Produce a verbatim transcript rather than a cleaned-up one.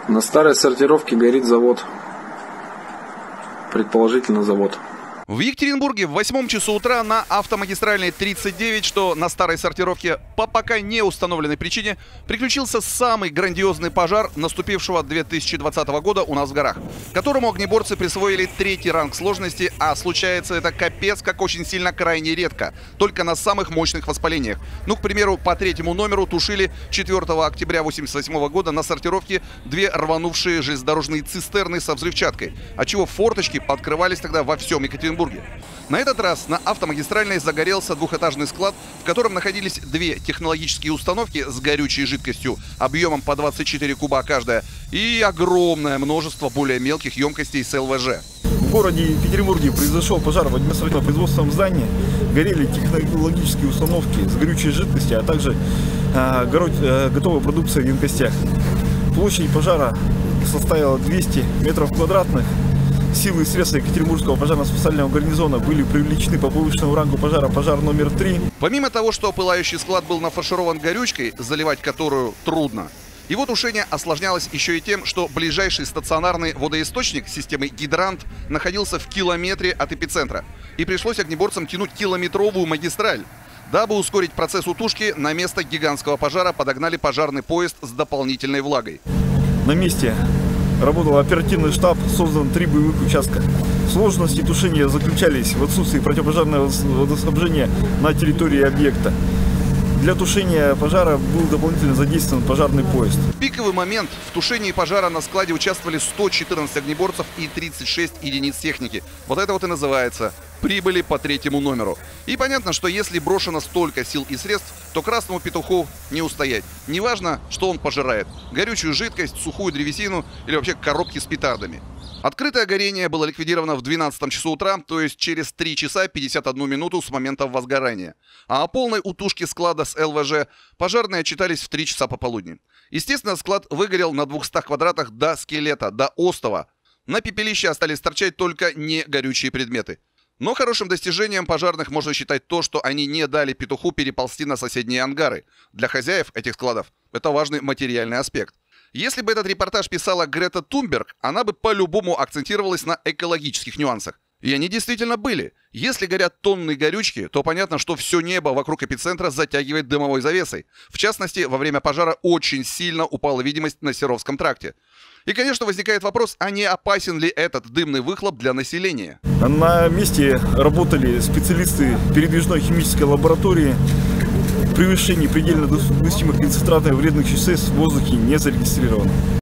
На старой сортировке горит завод. Предположительно завод. В Екатеринбурге в восьмом часу утра на автомагистральной тридцать девять, что на старой сортировке по пока не установленной причине, приключился самый грандиозный пожар наступившего две тысячи двадцатого года у нас в горах, которому огнеборцы присвоили третий ранг сложности, а случается это капец как очень сильно крайне редко, только на самых мощных воспалениях. Ну, к примеру, по третьему номеру тушили четвёртого октября восемьдесят восьмого года на сортировке две рванувшие железнодорожные цистерны со взрывчаткой, отчего форточки подкрывались тогда во всем Екатеринбурге. На этот раз на автомагистральной загорелся двухэтажный склад, в котором находились две технологические установки с горючей жидкостью объемом по двадцать четыре куба каждая и огромное множество более мелких емкостей с эл вэ жэ. В городе Екатеринбурге произошел пожар в административном производственном здании. Горели технологические установки с горючей жидкостью, а также э, готовая продукция в емкостях. Площадь пожара составила двести метров квадратных. Силы и средства Екатеринбургского пожарно-специального гарнизона были привлечены по повышенному рангу пожара пожар номер три. Помимо того, что пылающий склад был нафарширован горючкой, заливать которую трудно, его тушение осложнялось еще и тем, что ближайший стационарный водоисточник системы гидрант находился в километре от эпицентра. И пришлось огнеборцам тянуть километровую магистраль. Дабы ускорить процесс утушки, на место гигантского пожара подогнали пожарный поезд с дополнительной влагой. На месте работал оперативный штаб, создан три боевых участка. Сложности тушения заключались в отсутствии противопожарного водоснабжения на территории объекта. Для тушения пожара был дополнительно задействован пожарный поезд. В пиковый момент в тушении пожара на складе участвовали сто четырнадцать огнеборцев и тридцать шесть единиц техники. Вот это вот и называется прибыли по третьему номеру. И понятно, что если брошено столько сил и средств, то красному петуху не устоять. Неважно, что он пожирает – горючую жидкость, сухую древесину или вообще коробки с петардами. Открытое горение было ликвидировано в двенадцатом часу утра, то есть через три часа пятьдесят одну минуту с момента возгорания. А о полной утушке склада с эл вэ жэ пожарные отчитались в три часа пополудни. Естественно, склад выгорел на двухстах квадратах до скелета, до остова. На пепелище остались торчать только не горючие предметы. Но хорошим достижением пожарных можно считать то, что они не дали петуху переползти на соседние ангары. Для хозяев этих складов это важный материальный аспект. Если бы этот репортаж писала Грета Тунберг, она бы по-любому акцентировалась на экологических нюансах. И они действительно были. Если горят тонны горючки, то понятно, что все небо вокруг эпицентра затягивает дымовой завесой. В частности, во время пожара очень сильно упала видимость на Серовском тракте. И, конечно, возникает вопрос, а не опасен ли этот дымный выхлоп для населения? На месте работали специалисты передвижной химической лаборатории. Превышение предельно допустимых концентратов вредных веществ в воздухе не зарегистрировано.